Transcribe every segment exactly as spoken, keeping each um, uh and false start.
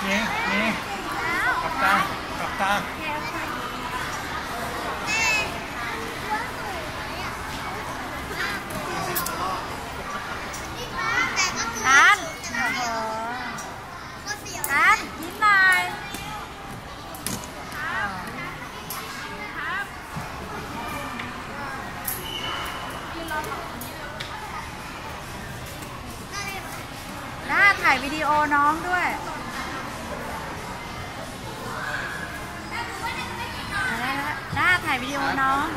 นี่นี่กับตากับตาทันทันยิ้มหน่อยหน้าถ่ายวิดีโอน้องด้วยหน้าถ่ายวิดีโอน้อง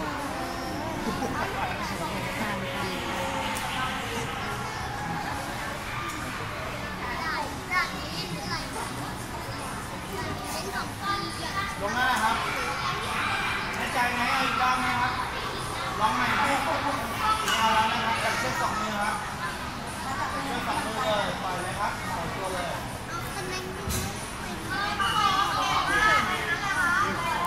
ลงหน้าครับหายใจไหมเอาอีกรอบไหมครับลองใหม่ครับเอาแล้วนะครับจับเชือกสองมือครับเชือกสองมือเลยปล่อยเลยครับปล่อยตัวเลย